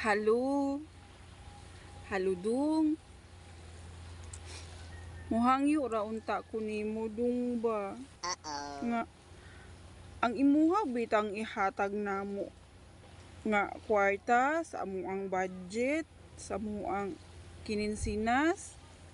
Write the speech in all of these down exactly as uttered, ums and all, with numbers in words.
Halo, halo dong. Mohangyo ra unta ko nimo dong ba. Uh-oh. Nga ang imuha bitang ihatag namo nga kwarta sa amo ang budget, sa amo ang kininsinas.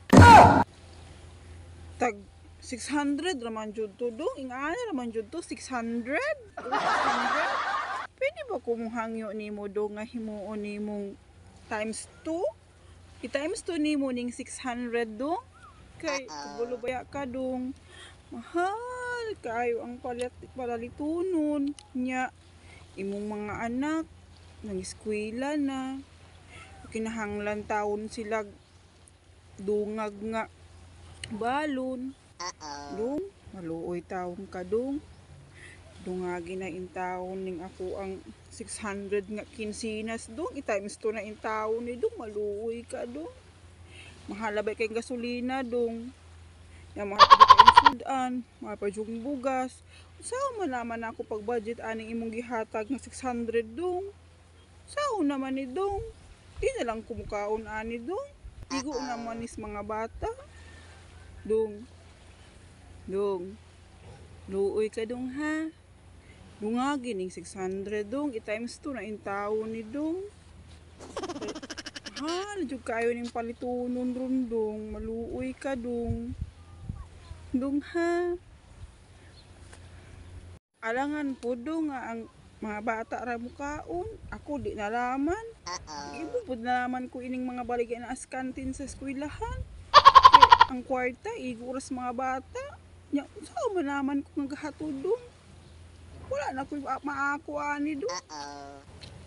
Tag six hundred raman jud to dong. Ingana raman jud to six hundred. O six hundred. Pwede ba ko mohangyo nimo dong nga himuon nimong times two? I-times two nimo ning six hundred dong. Kay tubulo baya ka dong. Mahal kayo ang palit palalitunon nya imong mga anak nang eskwela na. Kinahanglan taon sila dungag nga balon. Uh-oh. Dong, maluoy taon ka dong. Dungagi na in taon ning ako ang six hundred nga kinsinas dong. I-times two na in taon ni dong. Maluoy ka dong. Mahalabay kay gasolina dong. Yang mga kayong sudan, mga padyong bugas. Sao man naman ako pag budget aning imong gihatag nga six hundred dong. Sao naman ni dong. Di na lang kumukaon ani dong. Igo naman is mga bata. Dong. Dong. Luoy ka dong ha. Dungagi ning six hundred dong. I-times two na in taon ni dong. Ha, jud kayo ning palitunon ron dong. Maluoy ka dong. Dong ha. Alangan po dong nga ang mga bata ra mukaon. Ako di nalaman. Uh-oh. Ibo pud nalaman ko ining mga baligya na askantin sa eskwelahan. Kay ang kwarta iguras mga bata. Nya sao man naman ko nga gahatod dong. Wala na ko maako ani dong. Uh-oh.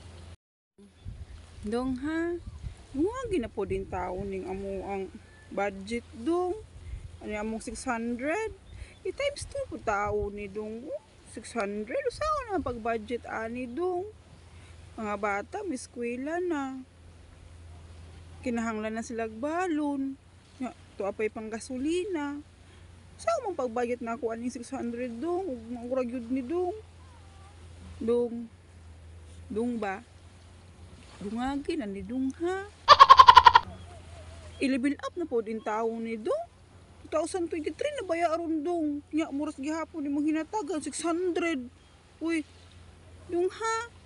Dong ha. Muwagi na po din taon ning amo ang budget dong. Ano among six hundred? I-times two po taon ni dong. six hundred? Saan na pag-budget ani dong? Mga bata, may eskwela na. Kinahanglan na sila balon. Ya, to apay pang gasolina. Saan mong pag-budget na ako aning six hundred dong? Magurag yun ni dong. Dong. Dong ba? Dungagi na ni dong ha. I-level up na po din taon ni dong. twenty twenty-three na baya aron dong. Nya muras gihapon ni mong hinatagan six hundred. Uy. Dong ha.